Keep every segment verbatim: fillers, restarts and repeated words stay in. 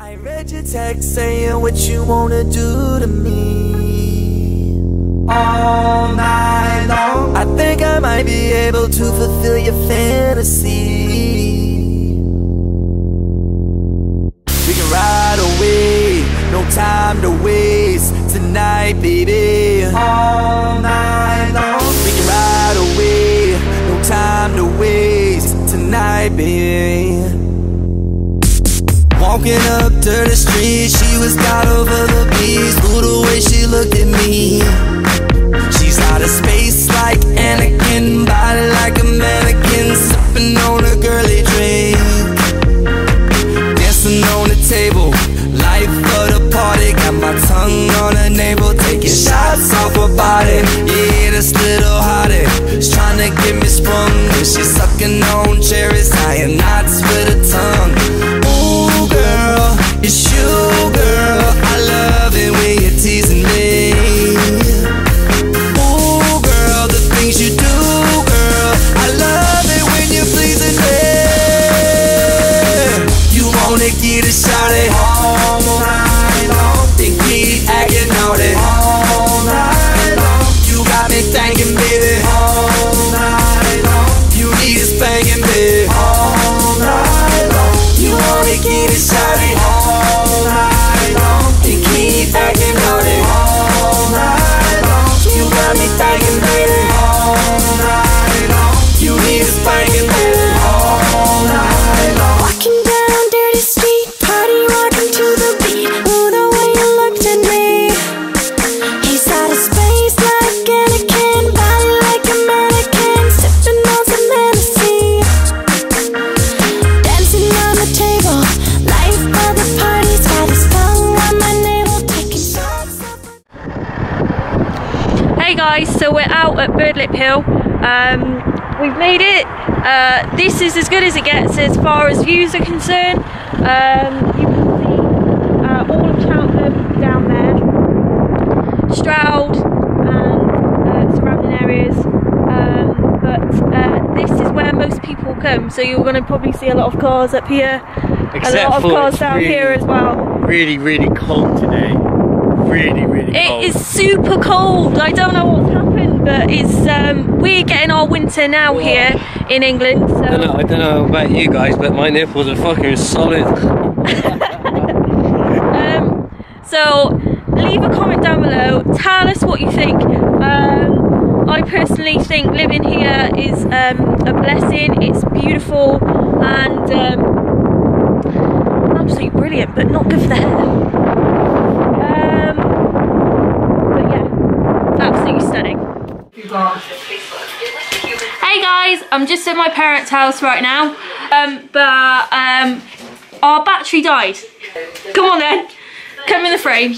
I read your text saying what you wanna do to me all night long. I think I might be able to fulfill your fantasy. We can ride away, no time to waste tonight, baby. All night long. We can ride away, no time to waste tonight, baby. Walking up to the street, she was got over the beast. Ooh, the way she looked at me. She's out of space like Anakin, body like a mannequin, sipping on a girly drink, dancing on the table, life of the party. Got my tongue on her navel, taking shots off her body. Yeah, this little hottie, she's trying to get me sprung, and she's sucking on cherries, tying knots with her tongue. Ooh, girl, it's you, girl. I love it when you're teasing me. Ooh, girl, the things you do, girl. I love it when you're pleasing me. You wanna get a shot at all night long, then keep acting naughty all night long. You got me thinking, baby, all night long. You need a spanking, baby, all night long. You wanna get a shot at all night long, then keep acting naughty all night long. You got me thinking, baby, all night long. You need a spanking, baby, all night long. Walking down dirty street, party rocking to the beat. Ooh, the way you looked at me. He's out of space like Anakin, body like a mannequin, sipping on some Hennessy, dancing on the table, life of the party's got his tongue on my navel, taking shots of. Hey guys, so we're out at Birdlip Hill. Um, we've made it. Uh, this is as good as it gets as far as views are concerned. Um, you can see uh, all of Cheltenham down there, Stroud and uh, surrounding areas. Um, but uh, this is where most people come, so you're going to probably see a lot of cars up here, Except a lot of for cars it's down really, here as well. Really, really cold today. Really, really cold. It is super cold. I don't know what's happened, but it's um, we're getting our winter now Whoa. here in England. So. I don't know, I don't know about you guys, but my nipples are fucking solid. um, so leave a comment down below. Tell us what you think. Um, I personally think living here is um, a blessing. It's beautiful and um, absolutely brilliant, but not good for the hair. Um, but yeah, absolutely stunning. Hey guys, I'm just at my parents' house right now, um, but um, our battery died. Come on then, come in the frame.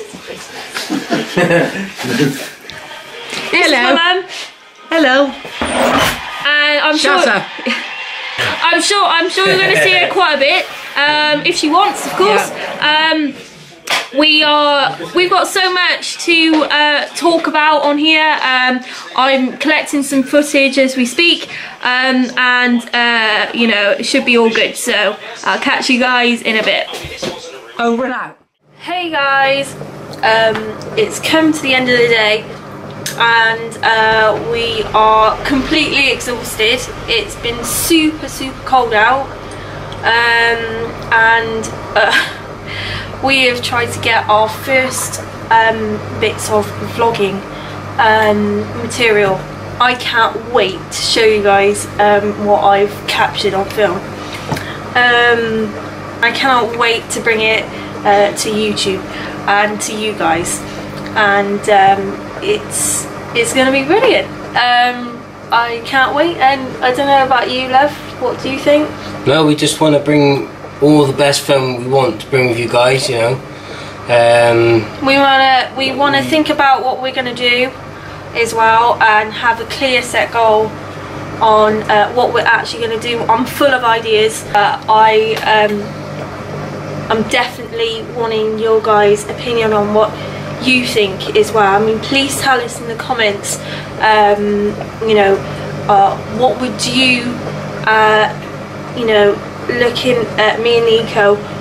This Hello. Is my mum. Hello. And I'm Shut sure. up. I'm sure. I'm sure you're going to see her quite a bit, um, if she wants, of course. Yeah. Um, We are, we've got so much to uh, talk about on here. Um, I'm collecting some footage as we speak, um, and uh, you know, it should be all good. So I'll catch you guys in a bit. Over and out. Hey guys, um, it's come to the end of the day, and uh, we are completely exhausted. It's been super, super cold out, um, and. Uh, We have tried to get our first um, bits of vlogging um, material. I can't wait to show you guys um, what I've captured on film. Um, I cannot wait to bring it uh, to YouTube and to you guys, and um, it's it's going to be brilliant. Um, I can't wait, and I don't know about you, love. What do you think? No, we just want to bring all the best film we want to bring with you guys, you know. Um, we wanna we wanna think about what we're gonna do as well, and have a clear set goal on uh, what we're actually gonna do. I'm full of ideas. Uh, I um, I'm definitely wanting your guys' opinion on what you think as well. I mean, please tell us in the comments. Um, you know, uh, what would you, uh, you know, looking at me and Nico,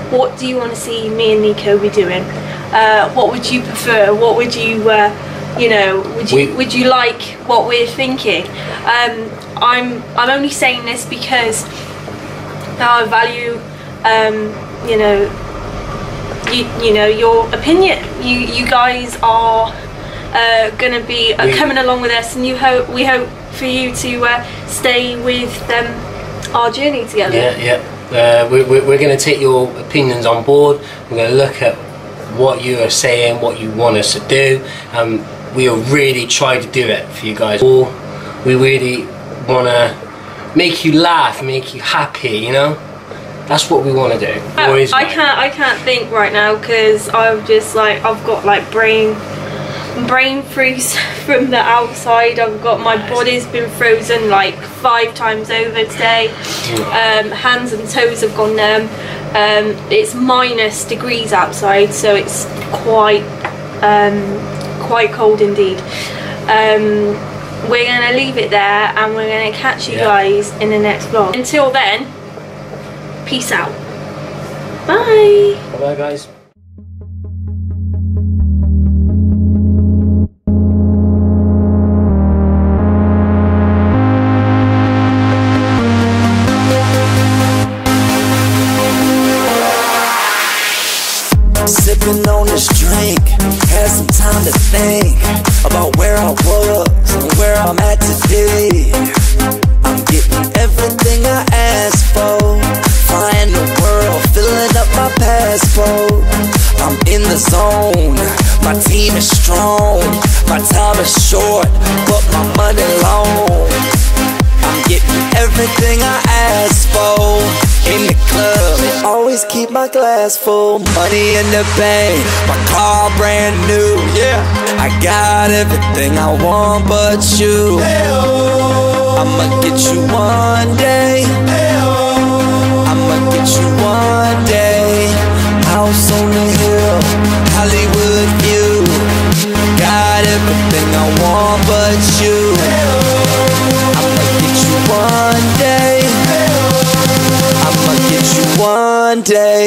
what do you want to see me and Nico be doing? Uh, what would you prefer? What would you, uh, you know, would you we, would you like what we're thinking? Um, I'm I'm only saying this because I value, um, you know, you you know your opinion. You you guys are uh, gonna be uh, we, coming along with us, and you hope we hope for you to uh, stay with um, our journey together. Yeah, yeah. Uh, we, we, we're going to take your opinions on board. We're going to look at what you are saying, what you want us to do, and we'll really try to do it for you guys. Or we really want to make you laugh, make you happy, you know? That's what we want to do. I, I can't I can't think right now because I'm just like, I've got like brain brain freeze from the outside. I've got, my body's been frozen like five times over today. Um, hands and toes have gone numb. Um, it's minus degrees outside, so it's quite um, quite cold indeed. Um, we're gonna leave it there, and we're gonna catch you yeah. guys in the next vlog. Until then, peace out. Bye. Bye bye, guys. Sipping on this drink, had some time to think about where I was and where I'm at today. I'm getting everything I asked for, flying the world, filling up my passport. I'm in the zone, my team is strong, my time is short, but my money long. I'm getting everything I asked for. In the club, they always keep my glass full. Money in the bank, my car brand new. Yeah, I got everything I want but you. I'ma get you one day. I'ma get you one day. House on the hill, Hollywood view. Got everything I want but you. I'ma get you one day. I'ma get you one day.